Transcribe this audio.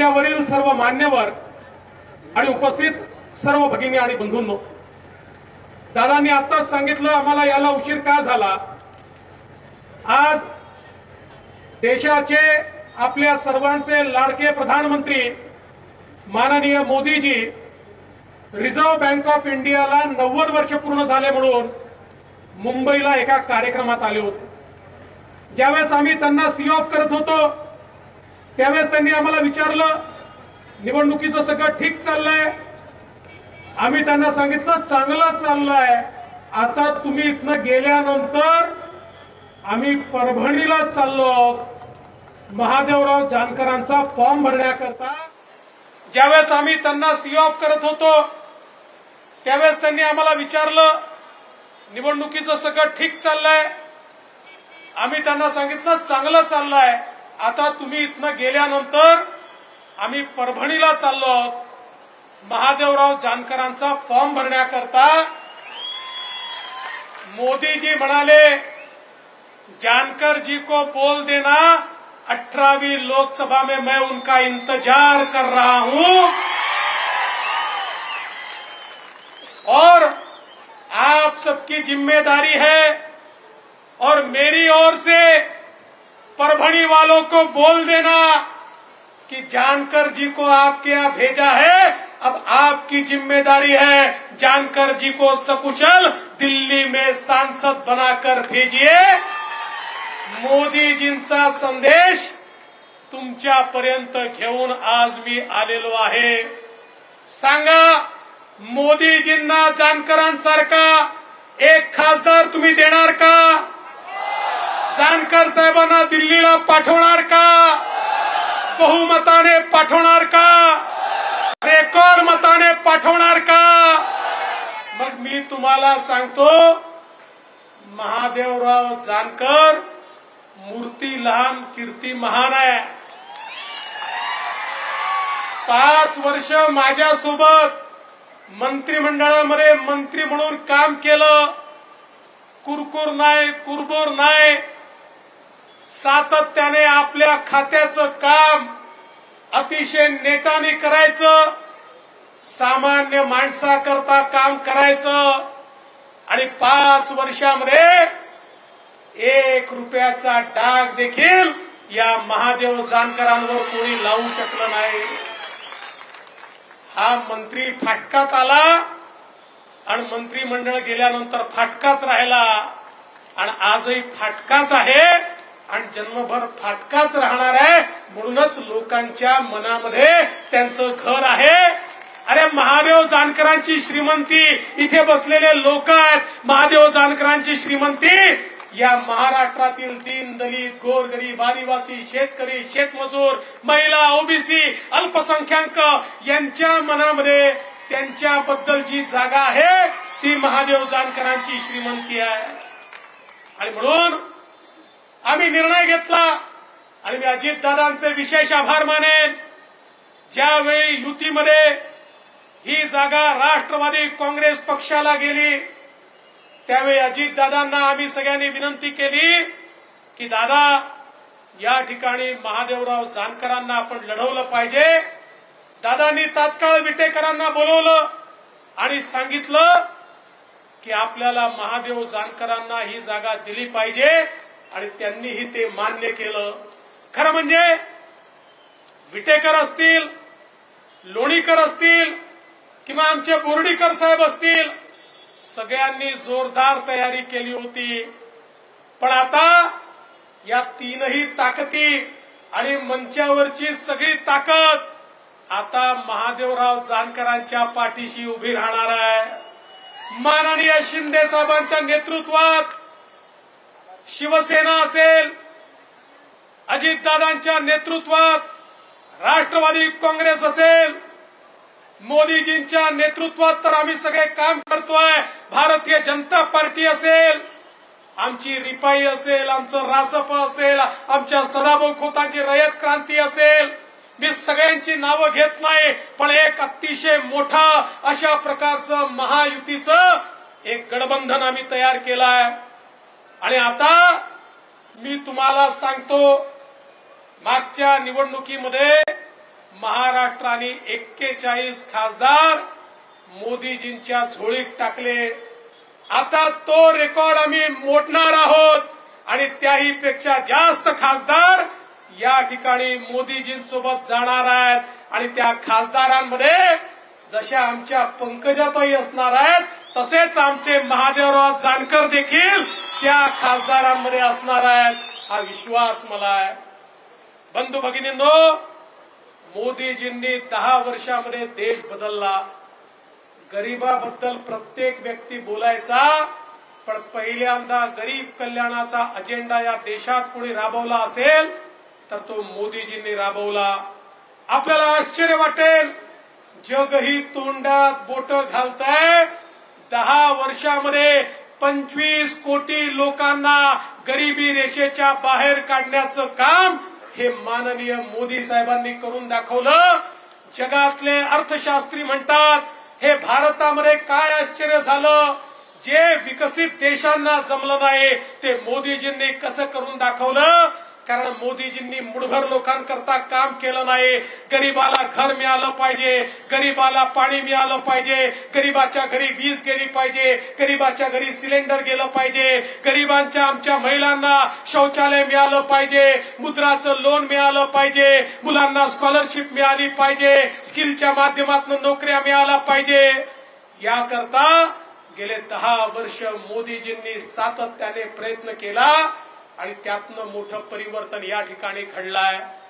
मंचावरील सर्व मान्यवर आणि उपस्थित सर्व भगिनी आणि बंधूंनो, दादांनी आताच सांगितलं आम्हाला याला उशीर का झाला। आज देशाचे आपल्या सर्वांचे लाडके प्रधानमंत्री माननीय मोदीजी रिझर्व्ह बँक ऑफ इंडियाला 90 वर्ष पूर्ण झाले म्हणून मुंबईला एका कार्यक्रमात आले होते। ज्यावेळेस आम्ही त्यांना सी ऑफ करत होतो त्यावेळेस त्यांनी आम्हाला विचारलं निवडणुकीचं सगळं ठीक चाललंय। आम्ही त्यांना सांगितलं चांगलं चाललंय, आता तुम्ही इथनं गेल्यानंतर आम्ही परभणीला चाललो महादेवराव जानकरांचा फॉर्म भरण्याकरता। ज्यावेळेस आम्ही त्यांना सी ऑफ करत होतो त्यावेळेस त्यांनी आम्हाला विचारलं निवडणुकीचं सगळं ठीक चाललंय। आम्ही त्यांना सांगितलं चांगलं चाललंय, आता तुम्ही इथनं गेल्यानंतर आम्ही परभणीला चाललो महादेवराव जानकरांचा फॉर्म भरण्याकरता। मोदी जी म्हणाले जानकर जी को बोल देना 18वीं लोकसभा में मैं उनका इंतजार कर रहा हूं और आप सबकी जिम्मेदारी है और मेरी ओर से परभणी वालों को बोल देना कि जानकर जी को आपके यहां भेजा है, अब आपकी जिम्मेदारी है जानकर जी को सकुशल दिल्ली में सांसद बनाकर भेजिए। मोदीजींचा संदेश तुमच्यापर्यंत घेऊन आज मी आलेलो आहे। सांगा मोदीजींना जानकरांसारखा एक खासदार तुम्ही देणार का? जानकर साहेबांना दिल्लीला पाठवणार का? बहुमताने पाठवणार का? रेकॉर्ड मताने पाठवणार का? मग मी तुम्हाला सांगतो महादेवराव जानकर मूर्ती लहान कीर्ती महान आहे। 5 वर्ष माझ्यासोबत मंत्रिमंडळामध्ये मंत्री म्हणून काम केलं। कुरकुर नाही, कुरबुर नाही, सातत्याने आपल्या खात्याचं काम अतिशय नेटाने करायचं, सामान्य माणसाकरता काम करायचं आणि 5 वर्षामध्ये 1 रुपयाचा डाग देखील या महादेव जानकरांवर कोणी लावू शकलं नाही। हा मंत्री फाटकाच आला आणि मंत्रिमंडळ गेल्यानंतर फाटकाच राहिला आणि आजही फाटकाच आहे आणि जन्मभर फाटकाच राहणार आहे। म्हणूनच लोकांच्या मनामध्ये त्यांचं घर आहे। अरे महादेव जानकरांची श्रीमंती, इथे बसलेले लोक आहेत, महादेव जानकरांची श्रीमंती या महाराष्ट्रातील दीन दलित गोरगरीब आदिवासी शेतकरी शेतमजूर महिला ओबीसी अल्पसंख्याक यांच्या मनामध्ये त्यांच्याबद्दल जी जागा आहे ती महादेव जानकरांची श्रीमंती आहे। आणि म्हणून आम्ही निर्णय घेतला आणि मी अजितदादांचे विशेष आभार मानेन। ज्यावेळी युतीमध्ये ही जागा राष्ट्रवादी काँग्रेस पक्षाला गेली त्यावेळी अजितदादांना आम्ही सगळ्यांनी विनंती केली की दादा या ठिकाणी महादेवराव जानकरांना आपण लढवलं पाहिजे। दादांनी तात्काळ विटेकरांना बोलवलं आणि सांगितलं की आपल्याला महादेव जानकरांना ही जागा दिली पाहिजे आणि त्यांनीही ते मान्य केलं। खरं म्हणजे विटेकर असतील, लोणीकर असतील किंवा आमचे बोर्डीकर साहेब असतील, सगळ्यांनी जोरदार तयारी केली होती। पण आता या तीनही ताकदी आणि मंचावरची सगळी ताकद आता महादेवराव जानकरांच्या पाठीशी उभी राहणार आहे। माननीय शिंदे साहेबांच्या नेतृत्वात शिवसेना असेल, अजितदादांच्या नेतृत्वात राष्ट्रवादी काँग्रेस असेल, मोदीजींच्या नेतृत्वात तर आम्ही सगळे काम करतोय, भारतीय जनता पार्टी असेल, आमची रिपाई असेल, आमचं रासप असेल, आमच्या सदाभाऊ खोतांची रयत क्रांती असेल, मी सगळ्यांची नावं घेत नाही पण एक अतिशय मोठा अशा प्रकारचं महायुतीचं एक गठबंधन आम्ही तयार केलाय। आणि आता मी तुम्हाला सांगतो मागच्या निवडणुकीमध्ये महाराष्ट्राने 41 खासदार मोदीजींच्या झोळीत टाकले. आता तो रेकॉर्ड आम्ही मोडणार आहोत आणि त्याही पेक्षा जास्त खासदार या ठिकाणी मोदीजींसोबत जाणार आहेत. आणि त्या खासदारांमध्ये जशा आमच्या पंकजाताई असणार आहेत तसेच आमचे महादेवराव जानकर देखील त्या खासदारांमध्ये असणार आहेत, हा विश्वास मला आहे. बंधू भगिनींनो, मोदीजींनी 10 वर्षामध्ये देश बदलला. गरीबाबद्दल प्रत्येक व्यक्ती बोलायचा, पण पहिल्यांदा गरीब कल्याणाचा अजेंडा या देशात कोणी राबवला असेल तर तो मोदीजींनी राबवला. आपल्याला आश्चर्य वाटेल, जगही तोंडात बोट घालतंय. 10 वर्षामध्ये 25 कोटी लोकांना गरिबी रेषेच्या बाहेर काढण्याचं काम हे माननीय मोदी साहेबांनी करून दाखवलं. जगातले अर्थशास्त्री म्हणतात, हे भारतामध्ये काय आश्चर्य झालं, जे विकसित देशांना जमलं नाही ते मोदीजींनी कसं करून दाखवलं. कारण मोदीजींनी मुठभर लोकांकरता काम केलं नाही. गरीबाला घर मिळालं पाहिजे, गरीबाला पाणी मिळालं पाहिजे, गरीबाच्या घरी वीज गेली पाहिजे, गरीबाच्या घरी सिलेंडर गेलं पाहिजे, गरीबांच्या आमच्या महिलांना शौचालय मिळालं पाहिजे, मुद्राचं लोन मिळालं पाहिजे, मुलांना स्कॉलरशिप मिळाली पाहिजे, स्किलच्या माध्यमातून नोकऱ्या मिळाल्या पाहिजे. याकरता गेले 10 वर्ष मोदीजींनी सातत्याने प्रयत्न केला आणि त्यातनं मोठं परिवर्तन या ठिकाणी घडलंय.